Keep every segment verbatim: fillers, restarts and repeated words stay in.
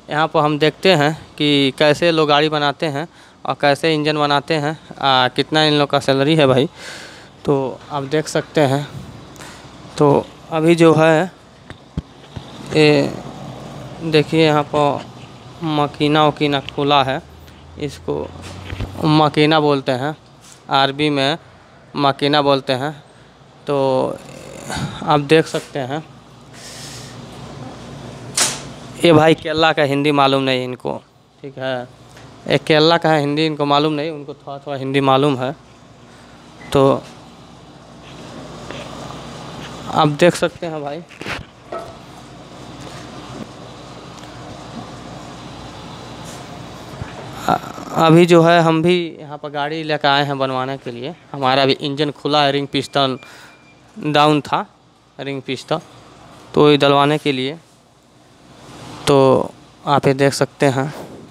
यहाँ पर हम देखते हैं कि कैसे लोग गाड़ी बनाते हैं और कैसे इंजन बनाते हैं, आ, कितना इन लोग का सैलरी है भाई। तो आप देख सकते हैं। तो अभी जो है ये देखिए यहाँ पर मकीना वकीना खुला है, इसको मकीना बोलते हैं, अरबी में मकीना बोलते हैं। तो आप देख सकते हैं ये भाई केरला का हिंदी मालूम नहीं इनको, ठीक है। एक केरला का है हिंदी इनको मालूम नहीं, उनको थोड़ा थोड़ा हिंदी मालूम है। तो आप देख सकते हैं भाई। अभी जो है हम भी यहाँ पर गाड़ी लेकर आए हैं बनवाने के लिए। हमारा अभी इंजन खुला है, रिंग पिस्टन डाउन था, रिंग पिस्टन, तो ये डलवाने के लिए। तो आप ये देख सकते हैं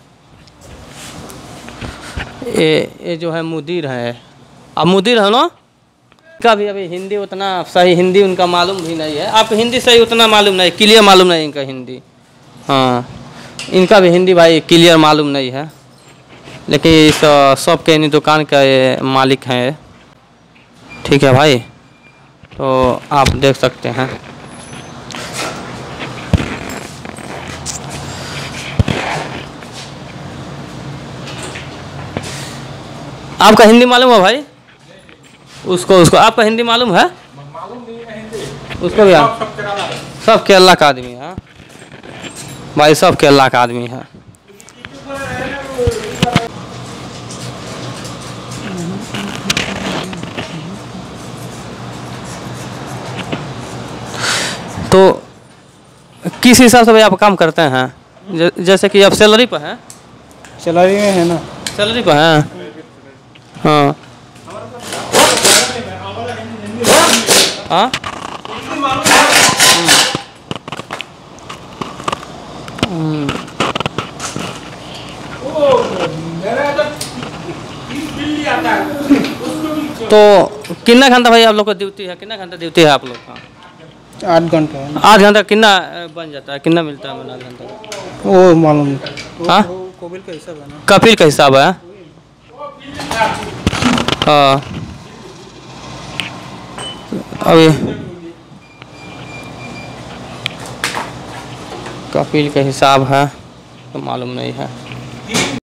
ये ये जो है मुदीर है, अब मुदीर है ना का भी अभी हिंदी उतना सही हिंदी उनका मालूम भी नहीं है। आपको हिंदी सही उतना मालूम नहीं, क्लियर मालूम नहीं इनका हिंदी। हाँ, इनका भी हिंदी भाई क्लियर मालूम नहीं है, लेकिन इस शॉप के इन दुकान का ये मालिक हैं, ठीक है भाई। तो आप देख सकते हैं। आपका हिंदी मालूम है भाई? उसको उसको आपका हिंदी मालूम है? उसको भी आप सब केरला का आदमी है भाई, सब केरला का आदमी है। तो किस हिसाब से भाई आप काम करते हैं? जैसे कि आप सैलरी पर हैं? सैलरी में है ना, सैलरी पर हैं। हाँ हाँ तो कितना घंटा भाई आप लोग का ड्यूटी है? कितना घंटा ड्यूटी है आप लोग का? आठ घंटा है। आठ घंटा कितना बन जाता है? कितना मिलता है आठ घंटा? वो मालूम नहीं। हाँ, कपिल का हिसाब है ना। कपिल का हिसाब है। हाँ, अभी कपिल का हिसाब है तो मालूम नहीं है।